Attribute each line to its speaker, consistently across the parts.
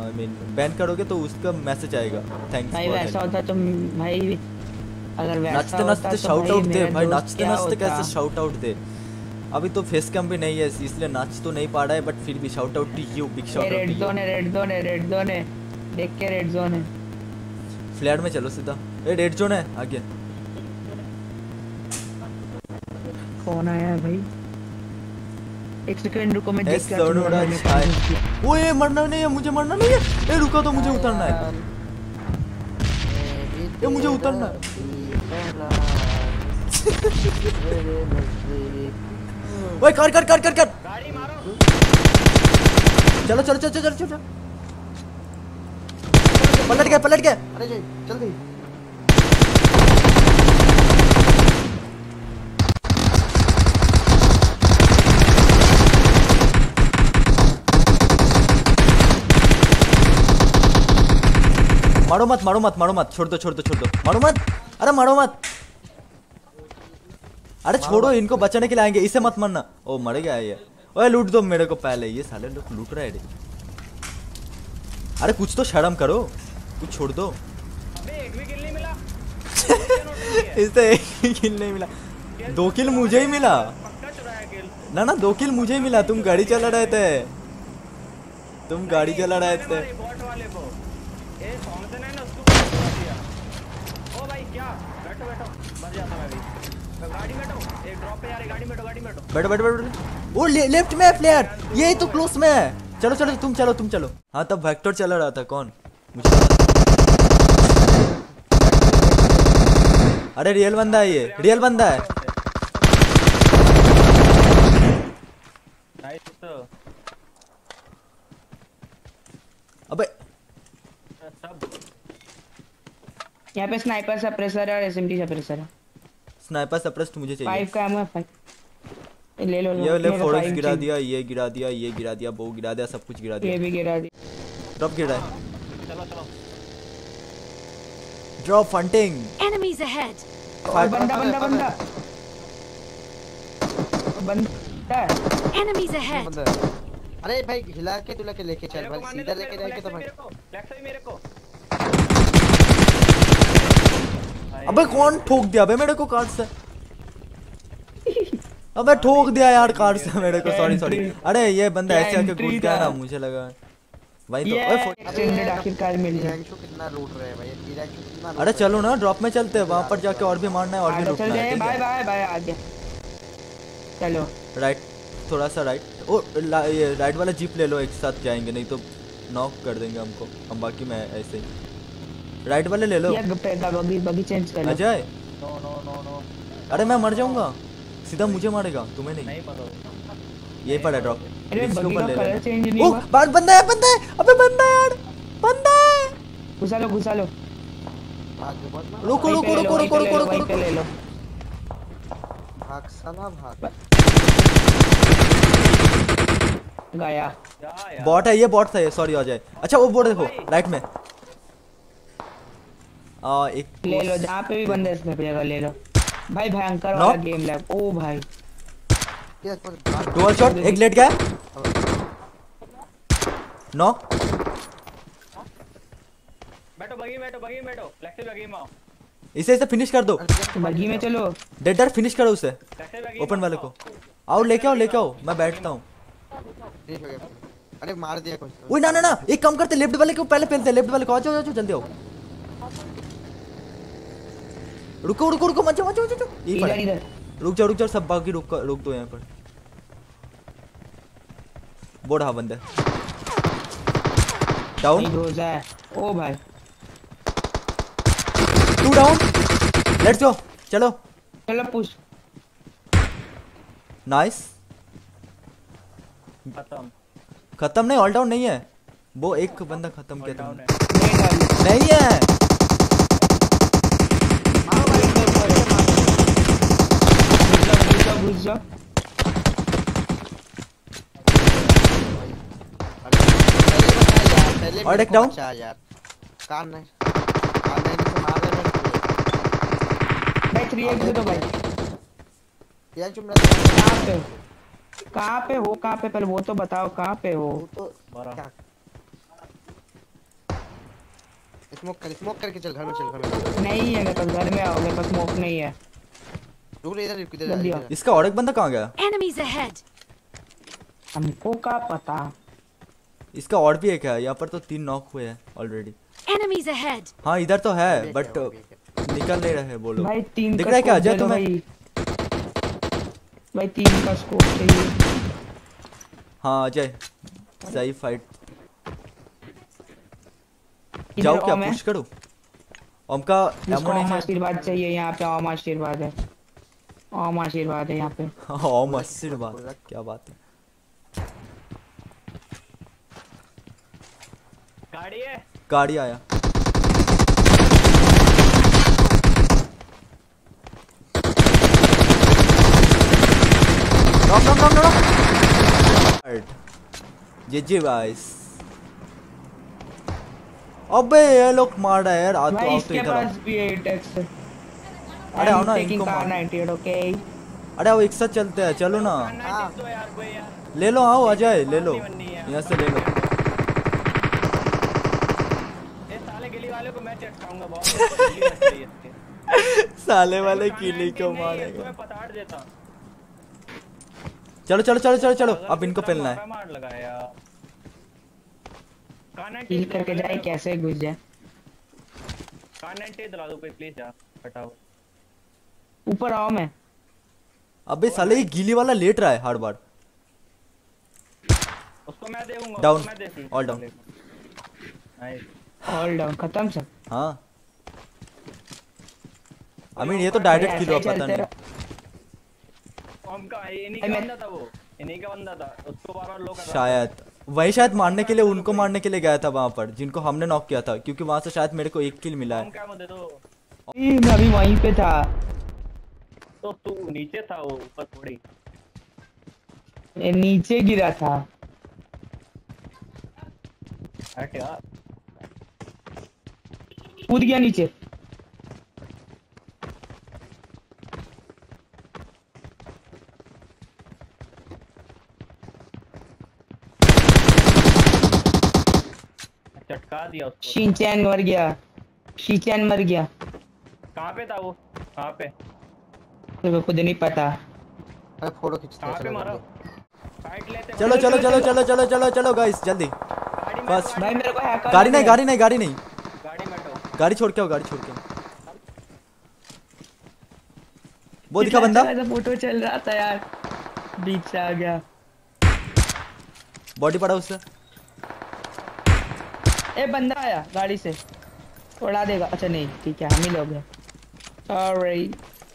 Speaker 1: I mean ban करोगे तो उसका मैसेज आएगा थैंक्स
Speaker 2: भाई वैसा होता तो भाई अगर वैसा
Speaker 1: नाचते
Speaker 2: होता
Speaker 1: नाचते
Speaker 2: तो
Speaker 1: शाउट आउट दे भाई, नाचते नाचते कैसे
Speaker 2: होता?
Speaker 1: शाउट आउट दे। अभी तो फेस कैम भी नहीं है इसलिए नाच तो नहीं पा रहा है, बट फिर भी shout out to you, big shout out
Speaker 2: red
Speaker 1: to you.
Speaker 2: Zone है, रेड जोन है, रेड जोन है, देख के रेड जोन है।
Speaker 1: फ्लैट में चलो सीधा, ए रेड जोन है आगे।
Speaker 2: कौन आया है भाई? एक सेकंड रुको, मैं देख के आता हूं।
Speaker 1: ओए मरना नहीं है, मुझे मरना नहीं है। ए रुको तो मुझे उतरना है, ये मुझे उतरना है। ओए कर कर कर कर कर
Speaker 3: गाड़ी मारो।
Speaker 1: चलो चलो चलो चलो चलो, पलट गया पलट गया।
Speaker 4: अरे जी जल्दी
Speaker 1: मारो मत मारो मत मारो मत, छोड़ दो छोड़ दो छोड़ दो, मारो मत, अरे मारो मत, अरे छोड़ो, इनको बचाने के लिए आएंगे, इसे मत मारना। ओ मर गया ये। ओए लूट दो मेरे को पहले, ये साले लोग लूट रहे हैं। अरे कुछ तो शर्म करो, कुछ छोड़ दो।
Speaker 3: अबे एक भी किल नहीं मिला।
Speaker 1: इसे एक भी किल नहीं मिला, 2 किल मुझे ही मिला।
Speaker 3: पक्का चुराया किल।
Speaker 1: ना ना 2 किल मुझे ही मिला, तुम गाड़ी चला रहे थे, तुम गाड़ी चला रहे थे।
Speaker 3: बॉट वाले को ए समझते नहीं ना, उसको चुरा दिया। ओ भाई क्या, बैठो बैठो, मर जाता मैं भी। गाड़ी में बैठो, एक ड्रॉप पे यार, गाड़ी में बैठो, गाड़ी में बैठो।
Speaker 1: बैठो बैठो बैठो। ओ लेफ्ट में है प्लेयर, ये तो क्लोज में है। चलो चलो तुम चलो तुम चलो। हाँ तब वेक्टर चला रहा था कौन मुझे पता। अरे रियल बंदा है, ये रियल बंदा है।
Speaker 3: नाइस तो
Speaker 1: अबे
Speaker 3: सब
Speaker 2: यहाँ पे स्नाइपर सप्रेसर है और एसएमजी सप्रेसर है।
Speaker 1: स्नाइपर सप्रेस्ड मुझे चाहिए।
Speaker 2: 5 का एमओ है 5, ले लो।
Speaker 1: ये ले
Speaker 2: मेरे
Speaker 1: फोरेक्स
Speaker 2: 5
Speaker 1: गिरा
Speaker 2: चाहिए।
Speaker 1: दिया, ये गिरा दिया, ये गिरा दिया, वो गिरा दिया, सब कुछ गिरा दिया।
Speaker 2: ये भी गिरा दिया।
Speaker 1: ड्रॉप गिरा है,
Speaker 3: चलो चलो।
Speaker 1: ड्रॉप फंटिंग।
Speaker 5: Enemies ahead.
Speaker 2: बंदा बंदा बंदा बंदा है।
Speaker 5: Enemies ahead.
Speaker 4: बंदा है। अरे भाई हिला के तुला के लेके चल भाई, सीधा लेके जाएंगे तो भाई।
Speaker 3: लेफ्ट साइड मेरे को।
Speaker 1: अबे कौन ठोक दिया बे मेरे को कार्ड से? अबे ठोक दिया यार कार्ड से मेरे को, सॉरी सॉरी। अरे ये बंदा ऐसे आके कूद गया ना, मुझे लगा भाई तो।
Speaker 2: एक्सटेंडेड आखिरकार मिल गया।
Speaker 4: रैंक शो कितना लूट रहे हैं भाई, ये रैंक शो कितना लूट
Speaker 1: अरे
Speaker 4: रहे
Speaker 1: चलो ना ड्रॉप में चलते हैं, वहां पर जाके और भी मारना है और भी
Speaker 2: चल
Speaker 1: लूटना है,
Speaker 2: जाए,
Speaker 1: ठीक
Speaker 2: बाय
Speaker 1: है?
Speaker 2: बाय बाय आ गया। चलो
Speaker 1: राइट, थोड़ा सा राइट। ओ ये राइट वाला जीप ले लो, एक साथ जाएंगे, नहीं तो नॉक कर देंगे हमको, हम बाकी में ऐसे ही। राइट वाले ले लो।
Speaker 2: ये बगी बगी चेंज कर लो।
Speaker 1: Ajay
Speaker 3: no no no no
Speaker 1: अरे मैं मर जाऊंगा, सीधा मुझे मारेगा, तुम्हें नहीं।
Speaker 3: नहीं मरो।
Speaker 1: ये पड़ा ड्रॉप,
Speaker 2: अरे
Speaker 1: इसके
Speaker 2: बगी
Speaker 1: ऊपर
Speaker 2: का
Speaker 1: ले
Speaker 2: कलर
Speaker 1: लेना।
Speaker 2: चेंज नहीं
Speaker 1: ओ
Speaker 2: हुआ।
Speaker 1: बाहर बंदा है, बंदा है, अबे बंदा है यार, बंदा है।
Speaker 2: घुसा लो घुसा लो।
Speaker 4: आगे बढ़ ना,
Speaker 1: रुको रुको रुको रुको रुको रुको रुको।
Speaker 2: ले लो।
Speaker 4: भाग साला भाग।
Speaker 2: गया।
Speaker 3: जा यार।
Speaker 1: बॉट है, ये बॉट था ये, सॉरी आ जाए। अच्छा वो बोर्ड देखो राइट में। एक
Speaker 2: ले लो, जहाँ पे भी बंदे इसमें जगह ले लो भाई। भयंकर
Speaker 1: No.
Speaker 2: वाला गेम लैब। ओ भाई
Speaker 4: ये पर
Speaker 1: डुअल शॉट, एक लेट गया, नॉक।
Speaker 3: बैठो बगी में, बैठो बगी में, बैठो। लेफ्ट साइड बगी में आओ।
Speaker 1: इसे इसे फिनिश कर दो,
Speaker 2: बगी में चलो।
Speaker 1: डेडर फिनिश करो उसे,
Speaker 3: लेफ्ट साइड बगी
Speaker 1: ओपन वाले को। आओ लेके आओ, मैं बैठता हूँ।
Speaker 4: ठीक हो गया। अरे मार दिया कुछ।
Speaker 1: ओए ना ना ना, एक काम करते, लेफ्ट वाले को पहले पहनते, लेफ्ट वाले को। आ जाओ जल्दी आओ। रुको रुको रुको, मत जाओ मत जाओ मत जाओ। ये पड़ा।
Speaker 2: इधर इधर
Speaker 1: रुक जाओ सब, बाकी रुक दो यहाँ पर। बोढ़ा बंदे डाउन,
Speaker 2: रोजा है। ओ भाई
Speaker 1: 2 डाउन, लेट्स गो, चलो।
Speaker 2: चलो पुश।
Speaker 1: नाइस,
Speaker 3: खत्म।
Speaker 1: खत्म नहीं, ऑल डाउन नहीं है वो, एक बंदा खत्म किया
Speaker 3: डाउन
Speaker 1: तुमने।
Speaker 3: है।
Speaker 1: नहीं है,
Speaker 2: घुस जाओ।
Speaker 1: और एक डाउन।
Speaker 4: यार कान नहीं से मार रहे हैं
Speaker 2: भाई 3x दे दो भाई।
Speaker 4: यार चुप
Speaker 2: कहाँ पे हो, कहाँ पे पहले वो तो बताओ, कहाँ पे हो?
Speaker 4: तो
Speaker 3: बड़ा।
Speaker 4: क्या स्मोक करके चल, घर में चल, घर में।
Speaker 2: नहीं है मेरे पास, घर में आओ, मेरे पास स्मोक नहीं है।
Speaker 4: रुक रे, इधर इधर
Speaker 2: जल्दी आओ।
Speaker 4: इधर।
Speaker 1: इसका और एक बंदा कहाँ गया?
Speaker 5: Enemies ahead!
Speaker 2: हमको क्या पता।
Speaker 1: इसका और भी एक है, यहाँ पर तो 3 नॉक हुए हैं ऑलरेडी।
Speaker 5: Enemies ahead!
Speaker 1: हाँ इधर तो है
Speaker 4: अभी
Speaker 1: बट
Speaker 4: क्या, अभी क्या।
Speaker 1: निकल नहीं रहे बोलो।
Speaker 2: भाई 3
Speaker 1: दिख
Speaker 2: का
Speaker 1: रहा है क्या
Speaker 2: स्कोप
Speaker 1: अजय
Speaker 2: दे दो
Speaker 1: तुम्हें?
Speaker 2: भाई 3 का स्कोप चाहिए।
Speaker 1: हाँ अजय सही फाइट।
Speaker 2: इधर
Speaker 1: जाओ क्या
Speaker 2: ओम है।
Speaker 1: पुश करो? ओम का
Speaker 2: जिसको
Speaker 1: एमो नहीं
Speaker 2: ओम
Speaker 1: है।
Speaker 2: आशीर्वाद चाहिए यहाँ पे, ओम आशीर्वाद है, ओम आशीर्वाद है यहाँ पे।
Speaker 1: हाँ ओम आशीर्वाद, क्या बात है।
Speaker 3: गाड़ी है।
Speaker 1: गाड़ी आया। जी गाइस। अबे ये लोग मार रहा है यार। आ तो
Speaker 2: भाई
Speaker 1: आओ तो
Speaker 2: इसके
Speaker 1: इधर आओ।
Speaker 2: पास भी है टैक्स।
Speaker 1: अरे आओ ना
Speaker 2: टेकिंग
Speaker 1: इनको
Speaker 2: कार
Speaker 1: मार।
Speaker 2: 98 ओके।
Speaker 1: अरे आओ एक साथ चलते हैं, चलो ना।
Speaker 3: हाँ दो यार, कोई यार।
Speaker 1: ले लो, आओ अजय ले लो,
Speaker 3: बननी है।
Speaker 1: यहाँ से ले लो।
Speaker 3: ये साले गिली वाले को मैं चटकाऊंगा बहुत। गिली मच रही है इसके।
Speaker 1: साले वाले
Speaker 3: कान
Speaker 1: किली
Speaker 3: नाइनटी
Speaker 1: को
Speaker 3: नहीं है,
Speaker 1: मारेगा।
Speaker 3: तुम्हें पताड़ देता।
Speaker 1: चलो चलो चलो चलो चलो,
Speaker 3: अगर
Speaker 1: अब इनको
Speaker 3: दूसरा
Speaker 1: पेलना है।
Speaker 3: मारा मार लगा यार। कान 90
Speaker 2: हिल करके
Speaker 3: दिला
Speaker 2: जाए,
Speaker 3: दो।
Speaker 2: कैसे घुस जाए।
Speaker 3: कान 90 दिला दो कोई प्लीज यार, हटाओ।
Speaker 2: ऊपर आओ मैं।
Speaker 1: अबे साले ये गीली वाला लेट रहा है हर बार।
Speaker 3: उसको मैं देखूंगा।
Speaker 1: Down.
Speaker 3: उसको मैं देख लूंगा।
Speaker 1: All down.
Speaker 3: Nice.
Speaker 2: All down खत्म सब।
Speaker 1: हाँ आई मीन ये तो डायरेक्ट किल हुआ, पता नहीं।
Speaker 3: हम का इन्हीं का बंदा था वो। इन्हीं का बंदा था। उसको बार-बार लो कर रहा था।
Speaker 1: शायद वही शायद मारने के लिए, उनको मारने के लिए गया था वहां पर जिनको हमने नॉक किया था, क्योंकि वहां से शायद मेरे को 1 किल मिला
Speaker 3: हम
Speaker 1: है।
Speaker 3: क्या मुझे तो
Speaker 2: मैं अभी वहीं पे था।
Speaker 3: तो तू नीचे था, वो ऊपर थोड़ी।
Speaker 2: ये नीचे गिरा था।
Speaker 3: हट यार।
Speaker 2: कूद गया नीचे।
Speaker 3: चटका दिया उसको।
Speaker 2: शिनचैन मर गया, शिनचैन मर गया।
Speaker 3: कहाँ पे था वो? कहाँ पे?
Speaker 2: तो खुद नहीं पता।
Speaker 4: अरे फोटो खींचते हैं,
Speaker 3: कहाँ पे
Speaker 4: चलो
Speaker 3: मारा?
Speaker 4: जल्दी।
Speaker 3: फाइट लेते हैं।
Speaker 1: चलो चलो चलो चलो चलो चलो चलो गाइस जल्दी।
Speaker 3: गाड़ी में
Speaker 1: बस।
Speaker 3: तो
Speaker 2: भाई मेरे को हैकर
Speaker 1: गाड़ी नहीं
Speaker 2: लग
Speaker 1: गाड़ी नहीं गाड़ी नहीं,
Speaker 3: गाड़ी में तो।
Speaker 1: गाड़ी छोड़ के आओ, गाड़ी छोड़ के आओ। वो दिखा बंदा।
Speaker 2: ऐसा फोटो चल रहा था यार, बीच से आ गया।
Speaker 1: बॉडी पड़ा उससे।
Speaker 2: ए बंदा आया गाड़ी से, उड़ा देगा। अच्छा नहीं ठीक है, हम ही लोग हैं। सॉरी।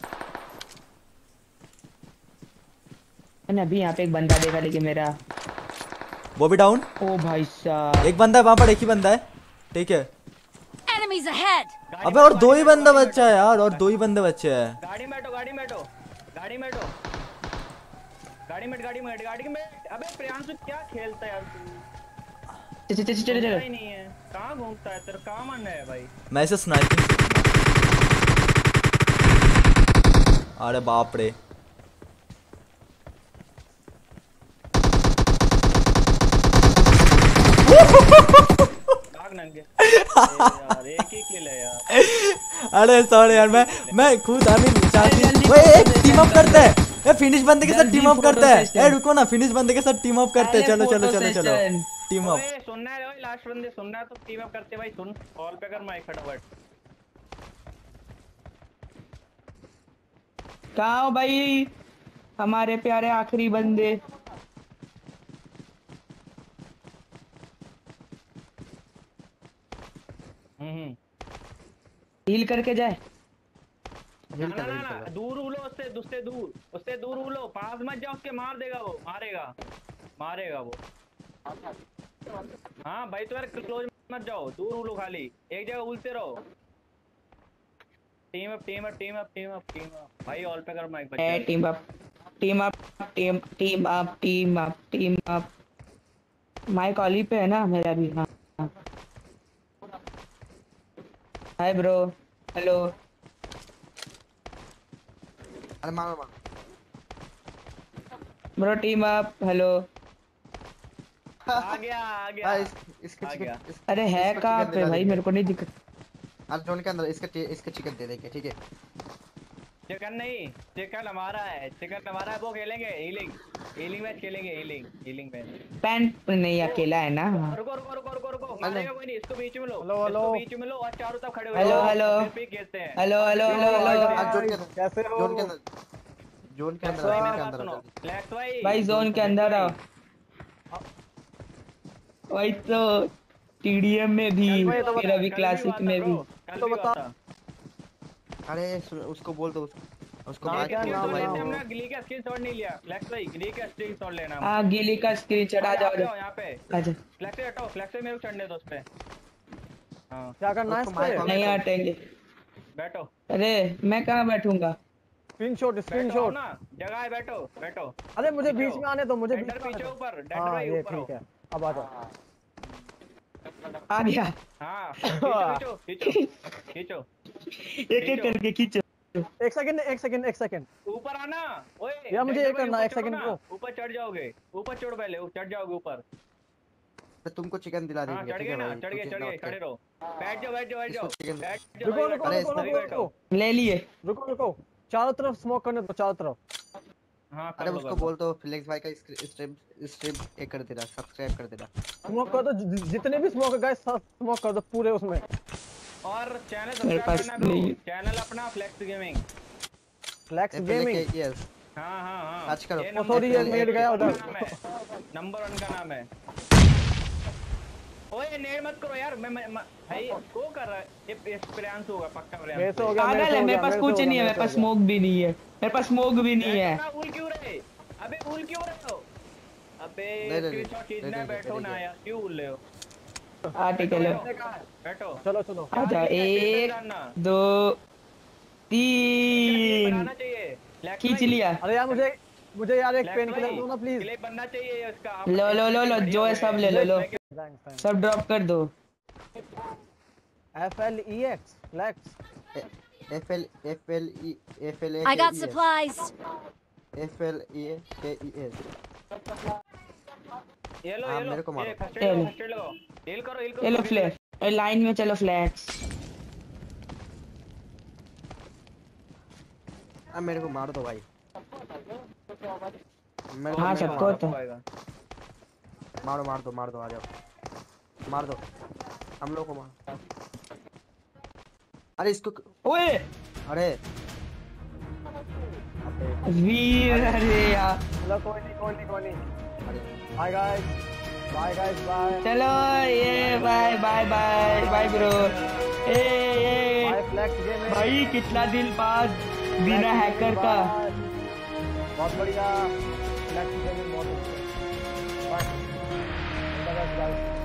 Speaker 2: मैंने अभी यहाँ पे एक बंदा देखा, लेकिन मेरा
Speaker 1: वो भी डाउन।
Speaker 2: ओ भाई साहब।
Speaker 1: एक बंदा है वहां पर, एक ही बंदा है। ठीक है।
Speaker 5: Enemies ahead!
Speaker 3: गाड़ी
Speaker 1: अबे
Speaker 3: में
Speaker 1: और
Speaker 3: तो,
Speaker 1: 2 ही
Speaker 3: गाड़ी में
Speaker 1: बंदा
Speaker 3: तो,
Speaker 1: बच्चा है यार, और 2 ही बंदे बच्चे हैं।
Speaker 3: गाड़ी में बैठो, गाड़ी में बैठो, गाड़ी में बैठो, गाड़ी में, गाड़ी में, गाड़ी में। अबे प्रियांशु क्या खेलता है यार तू?
Speaker 2: चल चल चल
Speaker 3: घूमता
Speaker 2: चल।
Speaker 3: ही नहीं है। कहाँ घूमता है? तेरा कहाँ मन है भाई?
Speaker 1: मैं इसे स्नाइपिंग। अरे बाप रे।
Speaker 3: भाग नंगे। यार एक ही किल है यार।
Speaker 1: अरे सॉरी यार, मैं खुद आई मीन चाहती। ओए एक टीम अप करते हैं, ये फिनिश बंदे के साथ टीम अप करते हैं। ए रुको ना, फिनिश बंदे के साथ टीम अप करते हैं। चलो चलो चलो चलो टीम अप।
Speaker 3: ओए सुनना है भाई, लास्ट बंदे सुनना है तो टीम अप करते भाई। सुन, कॉल पे कर माइक फटाफट।
Speaker 2: कहाँ हो भाई हमारे प्यारे आखिरी बंदे? हील करके जाए।
Speaker 3: ना ना ना, दूर उलो उससे, उससे दूर उलो। पास मत जाओ उसके, मार देगा वो, मारेगा वो। हाँ भाई तो यार क्लोज मत जाओ, दूर उलो, खाली एक जगह उलते रहो। Team up team up team up team up team up भाई, ऑल पे कर माइक बच्चे।
Speaker 2: Team up team up team team up team up team up. Mic ऑली पे है ना मेरा भी। हाँ हाय ब्रो, हेलो।
Speaker 4: अरे मारो
Speaker 2: ब्रो टीम अप, हेलो।
Speaker 3: आ गया
Speaker 4: हाँ,
Speaker 3: आ
Speaker 4: इसके
Speaker 3: गया।
Speaker 4: चिकन
Speaker 2: अरे है
Speaker 4: इसको
Speaker 2: कहाँ
Speaker 4: चिकन
Speaker 2: पे
Speaker 4: दिला
Speaker 2: भाई?
Speaker 4: देंगे।
Speaker 2: मेरे को नहीं दिख।
Speaker 4: आज जोन के अंदर इसके चिकन दे देंगे, ठीक है?
Speaker 3: चिकन नहीं, चिकन हमारा है, चिकन हमारा है। वो खेलेंगे हीलिंग मैच खेलेंगे, हीलिंग मैच।
Speaker 2: पैंट नहीं अकेला है ना।
Speaker 3: रुको मारेगा कोई नहीं, इसको बीच में लो,
Speaker 6: हेलो, हेलो।
Speaker 3: इसको बीच में लो और चारों तरफ खड़े हो
Speaker 2: हेलो,
Speaker 3: जाओ,
Speaker 2: हेलो।
Speaker 3: फिर पिक खेलते हैं।
Speaker 2: हेलो हेलो हेलो हेलो
Speaker 4: आज जोन के अंदर,
Speaker 6: कैसे हो?
Speaker 4: जोन के अंदर, जोन के अंदर,
Speaker 3: भाई
Speaker 4: जोन
Speaker 3: मेरी
Speaker 4: के
Speaker 3: बात
Speaker 4: अंदर
Speaker 3: सुनो,
Speaker 4: जल्दी।
Speaker 3: फ्लैक्स भाई।
Speaker 2: भाई जोन के अंदर आओ। वही तो TDM में भी
Speaker 3: कल भी हुआ
Speaker 2: फिर
Speaker 3: था,
Speaker 2: अभी
Speaker 3: कल
Speaker 2: क्लासिक
Speaker 3: हुआ था
Speaker 2: में भी।
Speaker 3: bro, कल
Speaker 6: तो
Speaker 3: भी हुआ
Speaker 6: बता।
Speaker 3: था।
Speaker 4: उसको बोल दो, उसको
Speaker 3: गिली
Speaker 4: बात
Speaker 3: का
Speaker 6: क्या
Speaker 4: कर
Speaker 6: नाम
Speaker 3: स्क्रीनशॉट
Speaker 6: है?
Speaker 3: लेते हमने, गिली का स्क्रीनशॉट नहीं लिया। फ्लैक्स भाई गिली का स्क्रीनशॉट लेना।
Speaker 2: हाँ गिली का स्क्रीन चढ़ा जाओ।
Speaker 3: यहाँ पे
Speaker 2: आजा।
Speaker 3: फ्लैक्स से हटाओ, फ्लैक्स से मेरे को चढ़ने दो उस पे। हाँ
Speaker 6: क्या करना है इस
Speaker 4: उसको
Speaker 6: पे?
Speaker 4: माइक
Speaker 2: नहीं हटेंगे।
Speaker 3: बैठो,
Speaker 2: अरे मैं कहाँ बैठूंगा?
Speaker 6: स्क्रीनशॉट
Speaker 3: बैठो
Speaker 6: स्क्रीनशॉट।
Speaker 3: ना, जगह है, बैठो।
Speaker 6: अरे मुझे
Speaker 3: पीछे
Speaker 6: बीच
Speaker 3: हो।
Speaker 6: में आने दो, मुझे बीच
Speaker 3: डेंडर
Speaker 6: में आने
Speaker 3: पीछे
Speaker 6: दो।
Speaker 3: ऊपर, डेंडर
Speaker 6: हाँ
Speaker 3: भाई
Speaker 6: ये
Speaker 3: ऊपर
Speaker 6: ठीक
Speaker 3: हो।
Speaker 6: है, अब आ जाओ।
Speaker 2: आ गया।
Speaker 3: हाँ खींचो।
Speaker 2: एक एक करके खींचो।
Speaker 6: एक सेकंड।
Speaker 3: ऊपर आना। ओए
Speaker 6: यार मुझे
Speaker 3: डेंडर
Speaker 6: ये
Speaker 3: भाई,
Speaker 6: करना,
Speaker 3: ऊपर
Speaker 6: एक
Speaker 3: चढ़ो
Speaker 6: सेकंड
Speaker 3: ना,
Speaker 6: ब्रो।
Speaker 3: ऊपर चढ़ जाओगे, ऊपर चढ़ो पहले, चढ़ जाओगे ऊपर।
Speaker 4: तो तुमको चिकन दिला
Speaker 3: हाँ
Speaker 4: देंगे,
Speaker 3: चढ़
Speaker 4: ठीक
Speaker 3: गए
Speaker 4: है
Speaker 3: ना,
Speaker 4: भाई?
Speaker 3: चढ़
Speaker 4: तू
Speaker 3: गए
Speaker 4: चिंता मत
Speaker 3: खड़े
Speaker 4: कर।
Speaker 3: रहो। बैठ जाओ
Speaker 4: इसको चिकन
Speaker 6: रुको
Speaker 3: सभी बैठो।
Speaker 2: ले लिए।
Speaker 6: रुको, चारों तरफ स्मोक करने दो, चारों तरफ।
Speaker 3: हाँ
Speaker 4: अरे उसको बोल दो फ्लेक्स भाई का स्ट्रीम एक कर देना, सब्सक्राइब कर देना।
Speaker 6: स्मोक कर दो, जितने भी स्मोक है गाइस, सब स्मोक कर दो पूरे उसमें।
Speaker 3: और चैनल
Speaker 2: मेरे
Speaker 3: सब्सक्राइब
Speaker 2: पास
Speaker 3: करना ब्रो,
Speaker 2: नहीं।
Speaker 3: चैनल अपना Flex Gaming.
Speaker 6: Flex Gaming.
Speaker 4: Yes,
Speaker 3: हाँ
Speaker 4: सर्च करो।
Speaker 3: ये
Speaker 6: ओ सॉरी, ये नेट गया उधर।
Speaker 3: नंबर 1 का नाम है। ओए नेट मत करो यार, मैं भाई वो कर रहा है, ये प्रियांश होगा पक्का।
Speaker 6: मेरे
Speaker 3: प्रियांश
Speaker 6: से हो गया,
Speaker 2: पागल है, मेरे पास कुछ नहीं है, मेरे पास स्मोक भी नहीं है, मेरे पास स्मोक भी नहीं है।
Speaker 3: उल क्यों रहे? अबे उल क्यों रहे हो? अबे
Speaker 4: नहीं,
Speaker 3: स्क्रीनशॉट खींचना है, बैठो ना यार, क्यों उल रहे हो?
Speaker 2: हाँ ठीक है लो।
Speaker 3: बैठो।
Speaker 6: चलो।
Speaker 2: आजा, 1 2 3
Speaker 3: बनाना चाहिए।
Speaker 2: खींच लिया।
Speaker 6: अरे यार मुझे यार एक पेन किलर दो ना प्लीज।
Speaker 3: क्लिप बनना चाहिए इसका।
Speaker 2: लो जो है सब ले लो। सब ड्रॉप कर दो।
Speaker 6: FLEX Flex.
Speaker 4: FLE
Speaker 5: I got supplies.
Speaker 4: FLEKES।
Speaker 3: ये लो
Speaker 4: हाँ, मेरे को मारो।
Speaker 3: ये फर्स्ट एड लो, हील करो
Speaker 2: ये लो फ्लैश। लाइन में चलो फ्लैक्स।
Speaker 4: अब मेरे को मार दो भाई।
Speaker 2: हाँ सबको तो।
Speaker 4: मार दो, आ जाओ, मार दो, हम लोग को मार। अरे इसको,
Speaker 2: ओए
Speaker 4: अरे
Speaker 2: वीर, अरे यार
Speaker 6: चलो कोई नहीं।
Speaker 4: अरे
Speaker 6: बाय गाइस, बाय।
Speaker 2: चलो ये बाय ब्रो। ए
Speaker 6: बाय फ्लैक्स गेमिंग।
Speaker 2: भाई कितना दिन बाद बिना हैकर का।
Speaker 6: बहुत बढ़िया, फ्लैक्स गेमिंग बहुत अच्छा। Bye guys.